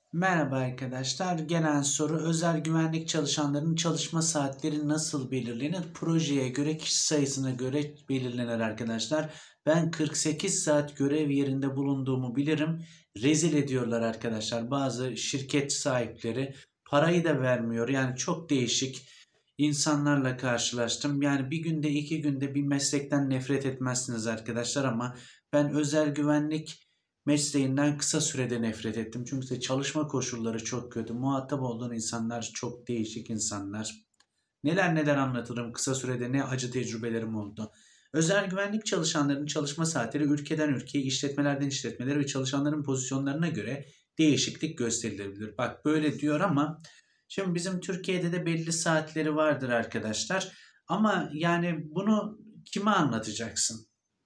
Merhaba arkadaşlar. Gelen soru özel güvenlik çalışanlarının çalışma saatleri nasıl belirlenir? Projeye göre, kişi sayısına göre belirlenir arkadaşlar. Ben 48 saat görev yerinde bulunduğumu bilirim. Rezil ediyorlar arkadaşlar. Bazı şirket sahipleri parayı da vermiyor. Yani çok değişik insanlarla karşılaştım. Yani bir günde iki günde bir meslekten nefret etmezsiniz arkadaşlar ama ben özel güvenlik mesleğinden kısa sürede nefret ettim. Çünkü çalışma koşulları çok kötü. Muhatap olduğun insanlar çok değişik insanlar. Neler neler anlatırım kısa sürede, ne acı tecrübelerim oldu. Özel güvenlik çalışanlarının çalışma saatleri ülkeden ülkeye, işletmelerden işletmelere ve çalışanların pozisyonlarına göre değişiklik gösterilebilir. Bak böyle diyor ama şimdi bizim Türkiye'de de belli saatleri vardır arkadaşlar. Ama yani bunu kime anlatacaksın?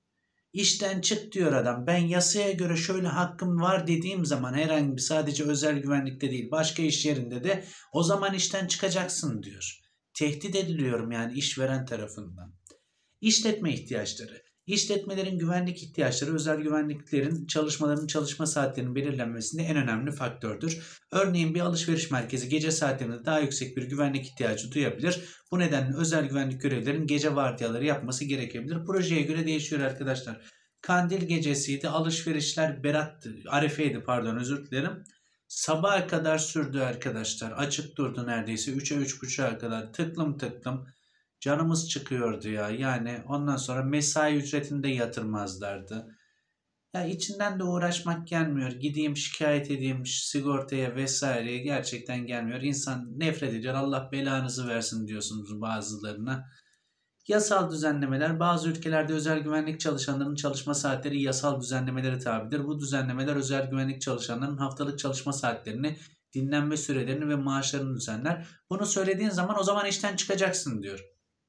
İşten çık diyor adam. Ben yasaya göre şöyle hakkım var dediğim zaman herhangi bir, sadece özel güvenlikte değil başka iş yerinde de o zaman işten çıkacaksın diyor. Tehdit ediliyorum yani işveren tarafından. İşletme ihtiyaçları. İşletmelerin güvenlik ihtiyaçları özel güvenliklerin çalışmalarının çalışma saatlerinin belirlenmesinde en önemli faktördür. Örneğin bir alışveriş merkezi gece saatlerinde daha yüksek bir güvenlik ihtiyacı duyabilir. Bu nedenle özel güvenlik görevlilerinin gece vardiyaları yapması gerekebilir. Projeye göre değişiyor arkadaşlar. Kandil gecesiydi, alışverişler Arife'ydi pardon, özür dilerim. Sabaha kadar sürdü arkadaşlar. Açık durdu neredeyse 3'e 3.30'a kadar tıklım tıklım. Canımız çıkıyordu ya. Yani ondan sonra mesai ücretini de yatırmazlardı. Ya içinden de uğraşmak gelmiyor. Gideyim şikayet edeyim sigortaya vesaireye, gerçekten gelmiyor. İnsan nefret ediyor. Allah belanızı versin diyorsunuz bazılarına. Yasal düzenlemeler. Bazı ülkelerde özel güvenlik çalışanlarının çalışma saatleri yasal düzenlemelere tabidir. Bu düzenlemeler özel güvenlik çalışanlarının haftalık çalışma saatlerini, dinlenme sürelerini ve maaşlarını düzenler. Bunu söylediğin zaman o zaman işten çıkacaksın diyor.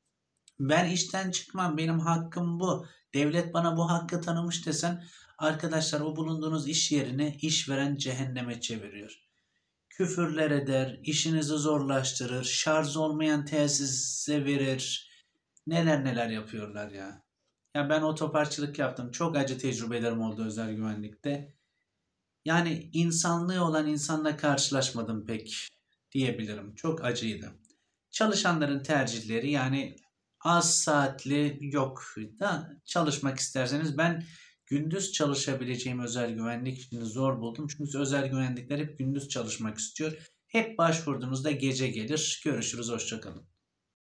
Ben işten çıkmam, benim hakkım bu. Devlet bana bu hakkı tanımış desen, arkadaşlar o bulunduğunuz iş yerini işveren cehenneme çeviriyor. Küfürler eder, işinizi zorlaştırır, şarj olmayan tesise verir. Neler neler yapıyorlar ya. Ya ben otoparkçılık yaptım. Çok acı tecrübelerim oldu özel güvenlikte. Yani insanlığı olan insanla karşılaşmadım pek diyebilirim. Çok acıydı. Çalışanların tercihleri, yani az saatli yok da çalışmak isterseniz, ben gündüz çalışabileceğim özel güvenlik işini zor buldum. Çünkü özel güvenlikler hep gündüz çalışmak istiyor. Hep başvurduğunuzda gece gelir. Görüşürüz, hoşça kalın.